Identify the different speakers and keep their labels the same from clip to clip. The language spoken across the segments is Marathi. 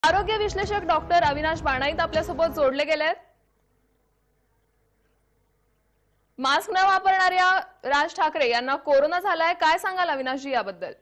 Speaker 1: आरोग्य विश्लेषक डॉक्टर अविनाश बाणाईत आपल्यासोबत जोडले गेलेत। मास्क न वापरणाऱ्या राज ठाकरे यांना कोरोना झालाय, काय सांगाल अविनाशजी याबद्दल?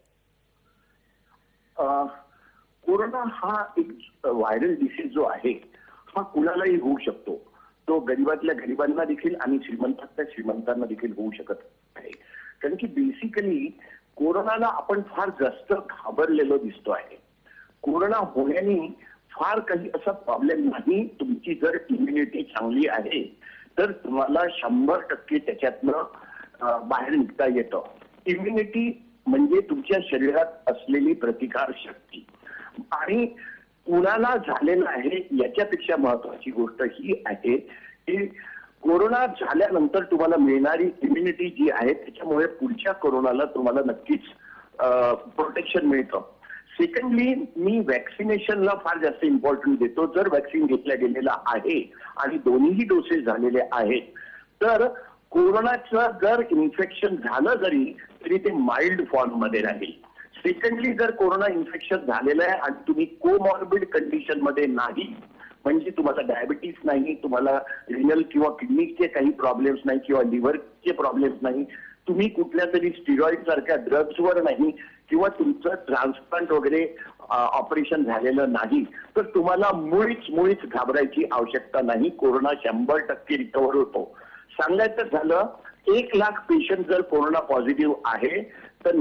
Speaker 2: कोरोना हा एक व्हायरल डिसीज जो आहे हा कुणालाही होऊ शकतो। तो गरीबातल्या गरीबांना देखील आणि श्रीमंतातल्या श्रीमंतांना देखील होऊ शकत आहे। कारण की बेसिकली कोरोनाला आपण फार जास्त घाबरलेलो दिसतो आहे। कोरोना होण्याने फार काही असा प्रॉब्लेम नाही। तुमची जर इम्युनिटी चांगली आहे तर तुम्हाला 100% त्याच्यातनं बाहेर निघता येतं। इम्युनिटी म्हणजे तुमच्या शरीरात असलेली प्रतिकार शक्ती। आणि कुणाला झालेलं आहे याच्यापेक्षा महत्त्वाची गोष्ट ही आहे की कोरोना झाल्यानंतर तुम्हाला मिळणारी इम्युनिटी जी आहे त्याच्यामुळे पुढच्या कोरोनाला तुम्हाला नक्कीच प्रोटेक्शन मिळतं। सेकंडली मी वॅक्सिनेशनला फार जास्त इम्पॉर्टन्स देतो। जर वॅक्सिन घेतल्या गेलेला आहे आणि दोन्हीही डोसेस झालेले आहेत तर कोरोनाचं जर इन्फेक्शन झालं जरी तरी ते माइल्ड फॉर्म मध्ये राहील। सेकंडली जर कोरोना इन्फेक्शन झालेलं आहे आणि तुम्ही कोमॉर्बिड कंडिशन मध्ये नाही, म्हणजे तुम्हाला डायबिटीज नाही, तुम्हाला रिनल किंवा किडनीचे काही प्रॉब्लेम्स नाही किंवा लिव्हरचे प्रॉब्लेम्स नाही, तुम्ही कुठल्या तरी स्टिरॉइड सारख्या ड्रग्सवर नाही किंवा तुमचं ट्रान्सप्लांट वगैरे ऑपरेशन झालेलं नाही तर तुम्हाला मुळीच घाबरायची आवश्यकता नाही। कोरोना 100% रिकव्हर होतो। सांगायचं झालं 1 लाख पेशंट जर कोरोना पॉझिटिव्ह आहे तर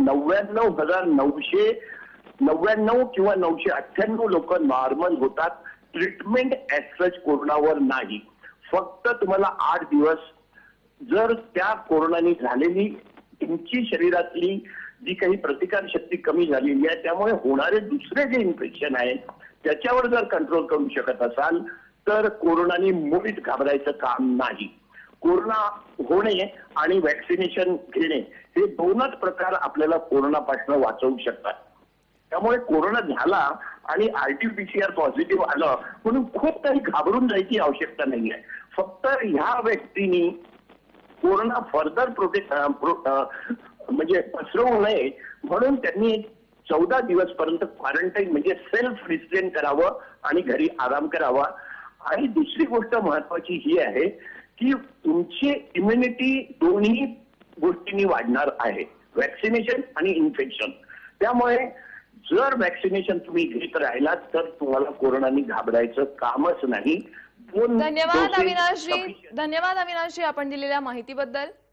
Speaker 2: 99,999 किंवा 998 लोक नॉर्मल होतात। ट्रीटमेंट ऍज सच कोरोनावर नाही। फक्त तुम्हाला 8 दिवस जर त्या कोरोनाने झालेली तुमची शरीरातली जी काही प्रतिकार शक्ती कमी झालेली आहे त्यामुळे होणारे दुसरे जे इन्फेक्शन आहे त्याच्यावर जर कंट्रोल करू शकत असाल तर कोरोनाने मुळीच घाबरायचं काम नाही। कोरोना होणे आणि वॅक्सिनेशन घेणे हे दोनच प्रकार आपल्याला कोरोनापासून वाचवू शकतात। त्यामुळे कोरोना झाला आणि RT-PCR पॉझिटिव्ह आलं म्हणून खूप काही घाबरून जायची आवश्यकता नाही आहे। फक्त ह्या व्यक्तींनी कोरोना फर्दर म्हणजे पसरवू नये म्हणून त्यांनी 14 दिवस पर्यंत क्वारंटाईन म्हणजे सेल्फ रिस्ट्रेन करावं आणि घरी आराम करावा। आणि दुसरी गोष्ट महत्वाची ही आहे की तुमची इम्युनिटी दोन्ही गोष्टींनी वाढणार आहे, वॅक्सिनेशन आणि इन्फेक्शन। त्यामुळे जर वॅक्सिनेशन तुम्ही घेत राहिलात तर तुम्हाला कोरोनाने घाबरायचं कामच नाही।
Speaker 1: धन्यवाद अविनाशजी, धन्यवाद अविनाशजी आपण दिलेल्या माहितीबद्दल।